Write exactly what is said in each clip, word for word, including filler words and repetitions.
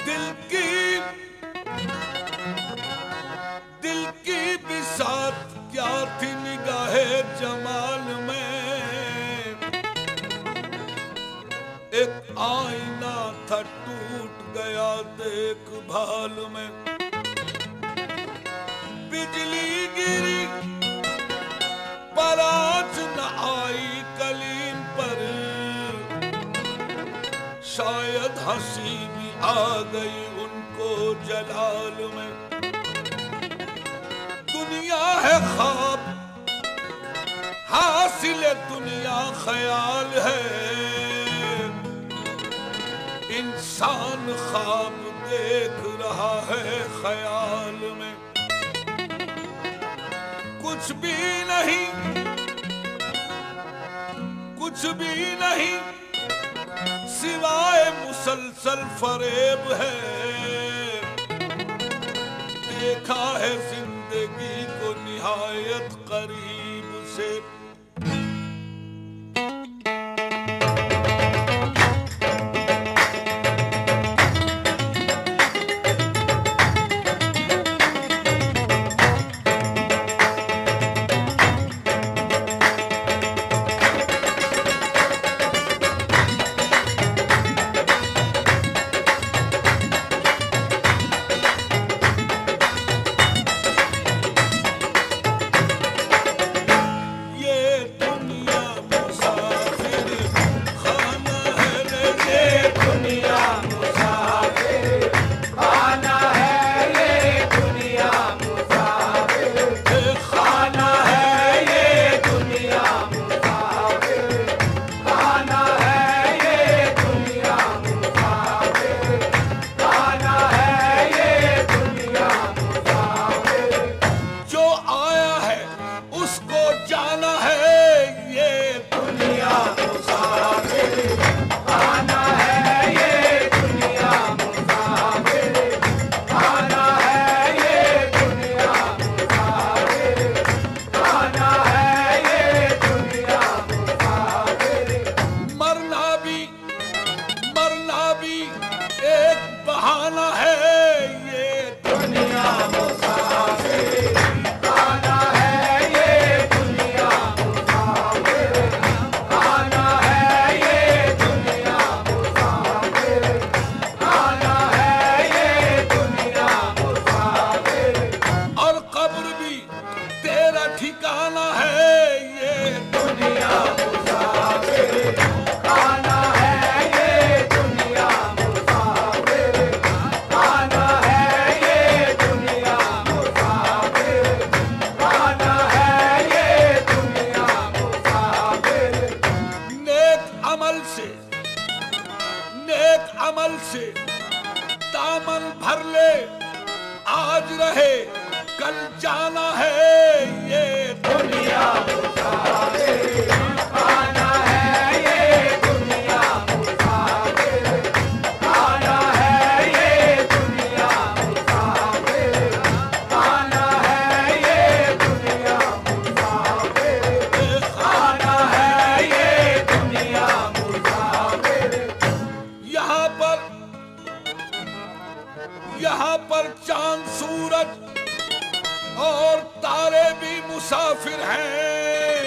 दिल की दिल की बिसात क्या थी निगाहे जमाल में, एक आईना था टूट गया देखभाल में। बिजली गिरी पर आज न आई कलीम पर, शायद हंसी भी आ गई उनको जलाल में। दुनिया है ख्वाब हासिल दुनिया ख्याल है, इंसान ख्वाब देख रहा है ख्याल में। कुछ भी नहीं कुछ भी नहीं सिवाय मुसलसल फरेब है, देखा है जिंदगी को निहायत करीब से। अमल से दामन भर ले, आज रहे कल जाना है ये दुनिया मुसाफिर, आना है ये दुनिया मुसाफिर, आना है ये दुनिया मुसाफिर, आना है ये दुनिया मुसाफिर, आना है ये दुनिया मुसाफिर। यहाँ पर यहाँ पर चांद सूरज और तारे भी मुसाफिर हैं।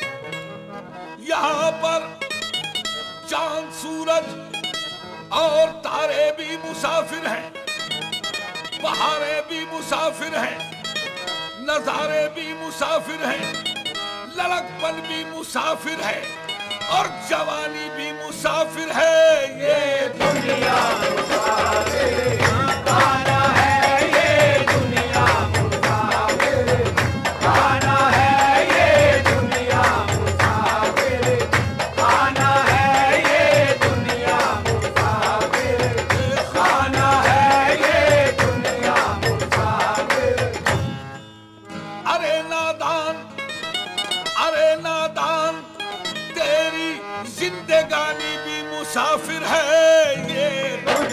यहाँ पर चांद सूरज और तारे भी मुसाफिर हैं, बहारें भी मुसाफिर हैं, नजारे भी मुसाफिर हैं, लड़कपन भी मुसाफिर है और जवानी भी मुसाफिर है। ये दुनिया मुसाफिर, आना है ये दुनिया मुसाफिर, आना है ये दुनिया मुसाफिर, आना है ये दुनिया मुसाफिर, आना है ये दुनिया मुसाफिर। अरे नादान, अरे नादान, तेरी जिंदगानी भी मुसाफिर है। ये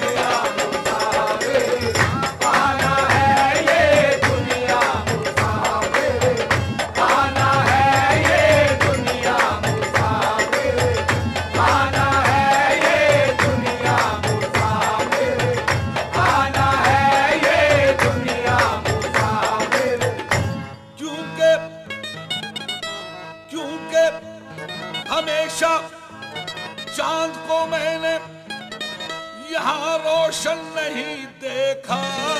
यहाँ रोशन नहीं देखा,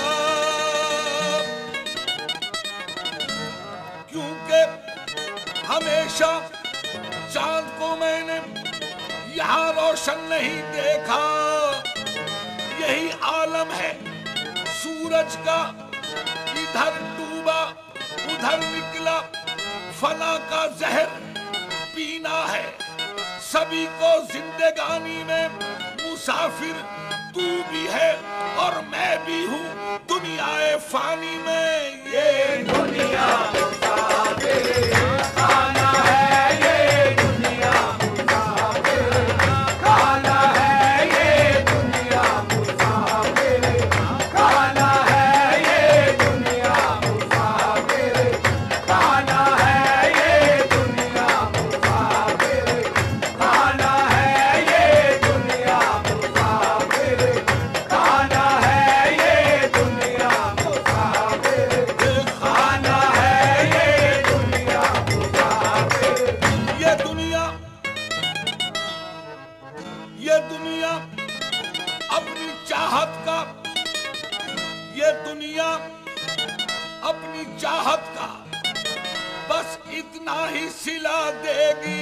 क्योंकि हमेशा चांद को मैंने यहाँ रोशन नहीं देखा। यही आलम है सूरज का, इधर डूबा उधर निकला, फना का जहर पीना है। सभी को जिंदगानी में मुसाफिर तू भी है और मैं भी हूँ दुनियाए फानी में। ये दुनिया मुसाफिर खाना है, ये दुनिया मुसाफिर खाना है, ये दुनिया मुसाफिर खाना है, ये दुनिया मुसाफिर खाना है, ये दुनिया मुसाफिर खाना है, ये दुनिया मुसाफिर खाना है, ये दुनिया मुसाफिर खाना है, ये दुनिया मुसाफिर। ये दुनिया ये दुनिया अपनी चाहत का, ये दुनिया अपनी चाहत का बस इतना ही सिला देगी।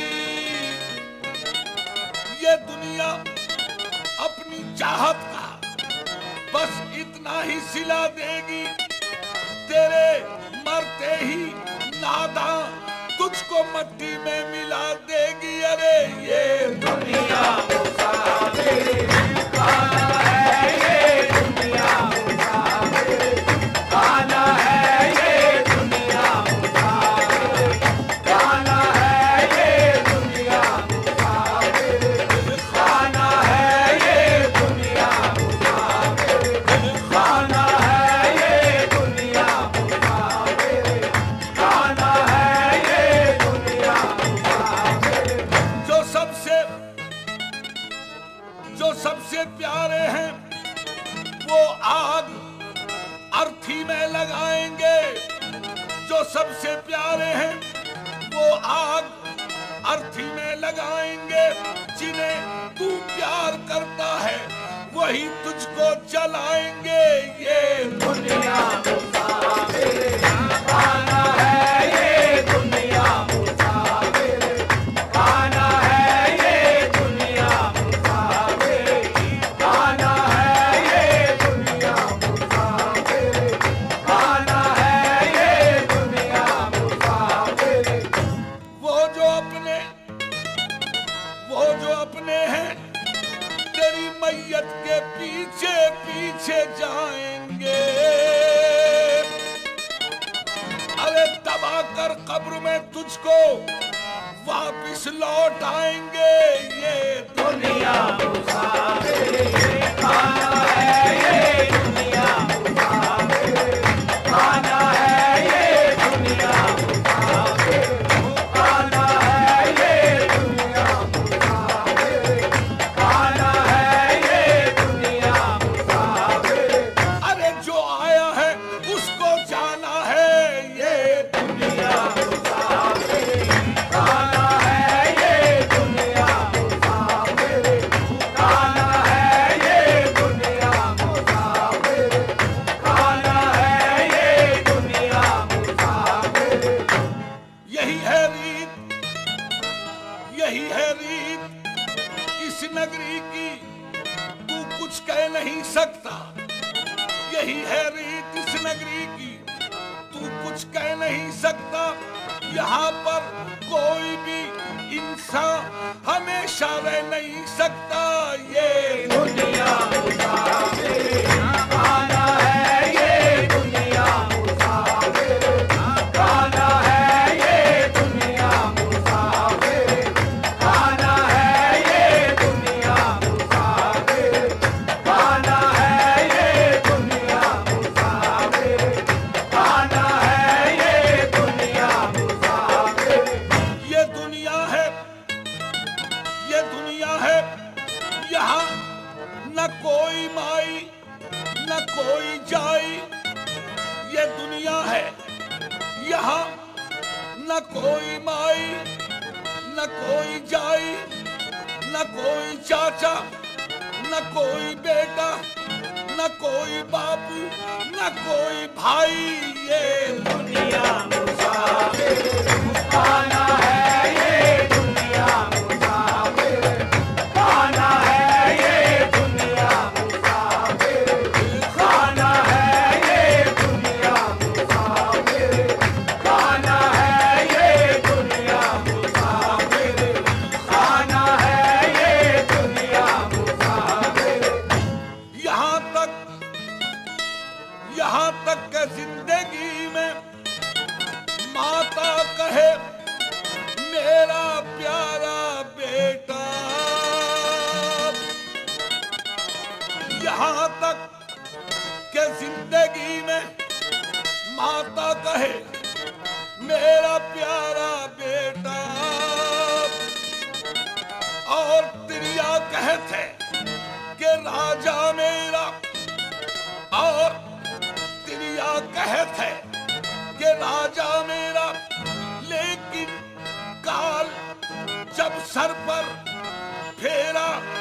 ये दुनिया अपनी चाहत का बस इतना ही सिला देगी। तेरे मरते ही नादा तुझको मट्टी में मिला देगी। अरे ये दुनिया मुसाफिर खाना है, ये दुनिया मुसाफिर खाना है, ये दुनिया मुसाफिर खाना है, ये दुनिया मुसाफिर खाना है, ये दुनिया मुसाफिर खाना है, ये दुनिया मुसाफिर खाना है, ये दुनिया मुसाफिर। जो सबसे जो सबसे प्यारे हैं वो आग अर्थी में लगाएंगे। जो सबसे प्यारे हैं वो आग अर्थी में लगाएंगे। जिन्हें तू प्यार करता है वही तुझको जलाएंगे। ये दुनिया मुसाफिर खाना है, ये दुनिया मुसाफिर खाना है, ये दुनिया मुसाफिर खाना है, ये दुनिया मुसाफिर खाना है, ये दुनिया मुसाफिर। वो जो अपने वो जो अपने हैं तेरी मैयत के पीछे पीछे जाएंगे। अरे दबा कर कब्र में तुझको वापिस लौट आएंगे। ये दुनिया मुसाफिर खाना है, ये दुनिया मुसाफिर खाना है, ये दुनिया मुसाफिर खाना है, ये दुनिया मुसाफिर खाना है, ये दुनिया मुसाफिर। अरे जो आया है उसको जाना है। ये दुनिया मुसाफिर खाना है, ये दुनिया मुसाफिर खाना है, ये दुनिया मुसाफिर खाना है, ये दुनिया मुसाफिर। यही है रीत, यही है रीत इस नगरी की, तू कुछ कह नहीं सकता। यही है रीत इस नगरी की, तू कुछ कह नहीं सकता। यहाँ पर कोई भी इंसान हमेशा रह नहीं सकता। ये दुनिया मुसाफिर खाना है, ये दुनिया मुसाफिर खाना है, ये दुनिया मुसाफिर खाना है, ये दुनिया मुसाफिर खाना है, ये दुनिया मुसाफिर खाना है, ये दुनिया मुसाफिर। ये दुनिया है, ये दुनिया है, यहाँ न कोई माई न कोई जाई। ये दुनिया है, यहाँ न कोई माई न कोई जाई, न कोई चाचा न कोई बेटा, न कोई बापू, न कोई भाई, ये दुनिया मुसाफिर खाना है, ये दुनिया मुसाफिर खाना है, ये दुनिया मुसाफिर खाना है, ये दुनिया मुसाफिर खाना है, ये दुनिया मुसाफिर खाना है, ये दुनिया मुसाफिर। यहाँ तक यहाँ तक के जिंदगी में माता कहे मेरा प्यारा बेटा, यहाँ तक के जिंदगी में माता कहे मेरा प्यारा बेटा, और तिरिया कहते कि राजा मेरा, और तिरिया कहते कि राजा मेरा, लेकिन काल जब सर पर फेरा